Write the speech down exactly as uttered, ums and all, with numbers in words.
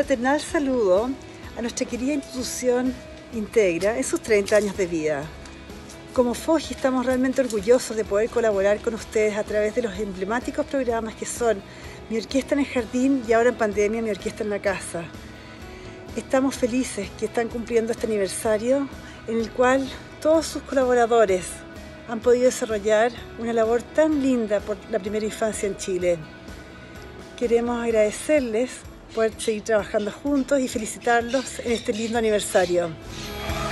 fraternal saludo a nuestra querida institución Integra en sus treinta años de vida. Como FOGI estamos realmente orgullosos de poder colaborar con ustedes a través de los emblemáticos programas que son Mi Orquesta en el Jardín y ahora en pandemia Mi Orquesta en la Casa. Estamos felices que están cumpliendo este aniversario en el cual todos sus colaboradores han podido desarrollar una labor tan linda por la primera infancia en Chile. Queremos agradecerles por seguir trabajando juntos y felicitarlos en este lindo aniversario.